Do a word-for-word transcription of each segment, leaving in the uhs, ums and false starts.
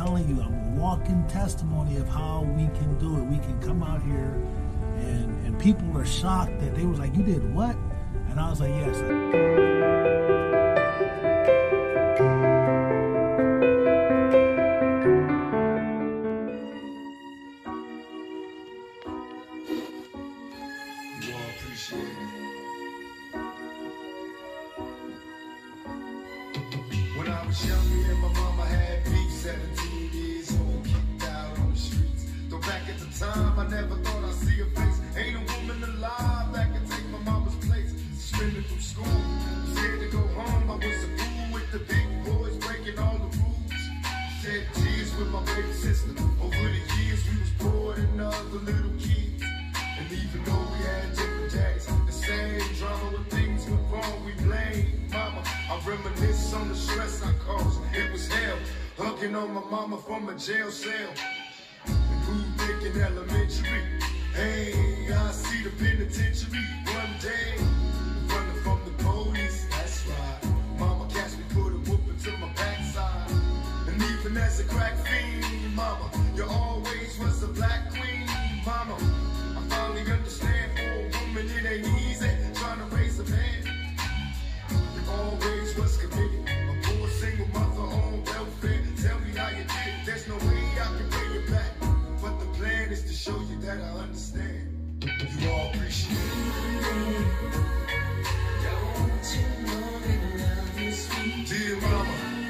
telling you, I'm a walking testimony of how we can do it. We can come out here, and, and people are shocked that they was like, you did what? And I was like, yes. You all appreciate it. When I was young, me and my mama had beef, seventeen years old, kicked out on the streets. Though back at the time, I never thought I'd see her face. Ain't a woman alive that can take my mama's place. Suspended from school, scared to go home. I was a fool with the big boys, breaking all the rules. Shed tears with my baby sister. Over the years, we was poor than other little kids. And even though we had different daddies, the same drama when things went wrong, we blame mama. I reminisce on the stress I caused. It was hell, hugging on my mama from a jail cell. And who thinking elementary? Hey, I see the penitentiary one day. Running from the police, that's right. Mama catch me, put a whooping to my backside. And even as a crack fiend, mama, you always was a black queen, mama. I finally understand for a woman it ain't easy trying to raise a man. You always was committed, a poor single mother on welfare. Tell me how you did it, there's no way I can pay you back. But the plan is to show you that I understand. You all appreciate it. Don't you know that love is sweet? Dear mama,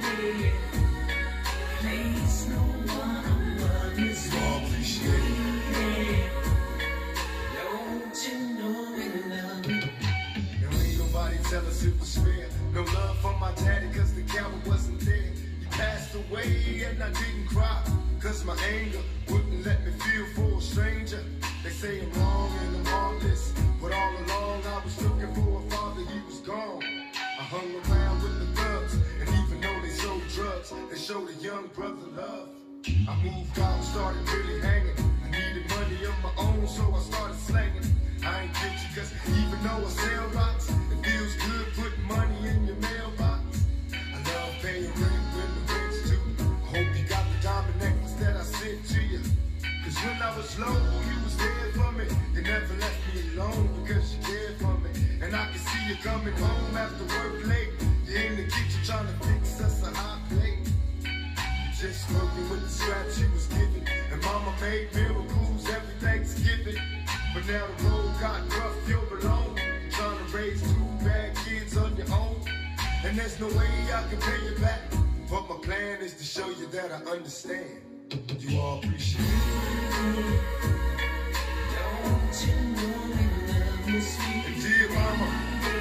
Place no one above you. you all appreciate it. Don't you know that love is Now ain't nobody tell us it was fair. No love for my daddy cause the coward wasn't there. He passed away and I didn't cry, cause my anger wouldn't let me feel for a stranger. They say I'm wrong and I'm heartless, but all along I was looking for a father, he was gone. I hung around with the thugs, and even though they sold drugs, they showed a young brother love. I moved out and started really hanging. I needed money of my own, so I started slanging. I ain't guilty cause even though I sell rocks, it feels good putting money in your mailbox. I love paying rent when the rent's due. I hope you got the diamond necklace that I sent to you. Cause when I was low, you was there for me. You never left me alone because you cared for me. And I can see you coming home after work late. You're in the kitchen trying to fix us a hot plate. You just working with the scraps you was given. And mama made miracles every Thanksgiving. But now the road got rough, you're alone. You're trying to raise two bad kids on your own. And there's no way I can pay you back. But my plan is to show you that I understand. You all appreciate it. Don't you know that love is sweet? And dear mama,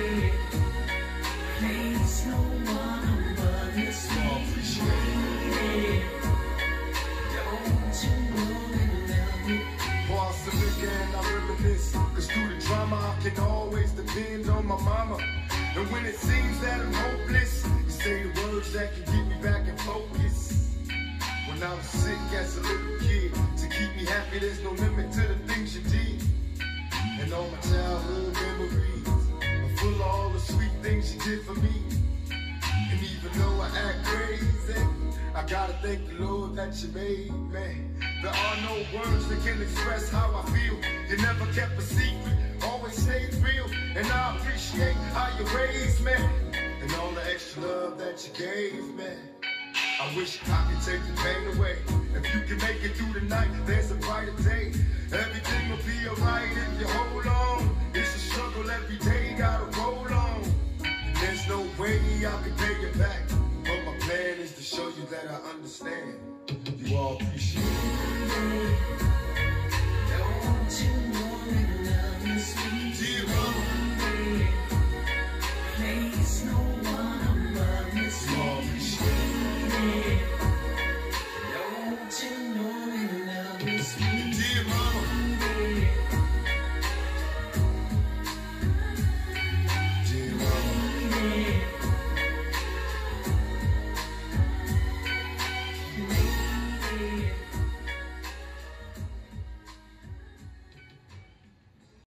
Place no one above you. you all appreciate it. Don't you know that love is Pour out some liquor and I reminisce. Cause through the drama I can always depend on my mama. And when it seems that I'm hopeless, you say the words that can get me back in focus. When I was sick as a little kid, to keep me happy there's no limit to the things you did. And all my childhood memories are full of all the sweet things you did for me. And even though I act crazy, I gotta thank the Lord that you made me. There are no words that can express how I feel. You never kept a secret, always stayed real. And I appreciate how you raised me, and all the extra love that you gave me. I wish I could take the pain away. If you can make it through the night, there's a brighter day. Everything will be alright if you hold on. It's a struggle every day, gotta roll on. And there's no way I can pay you back, but my plan is to show you that I understand. You all appreciate it.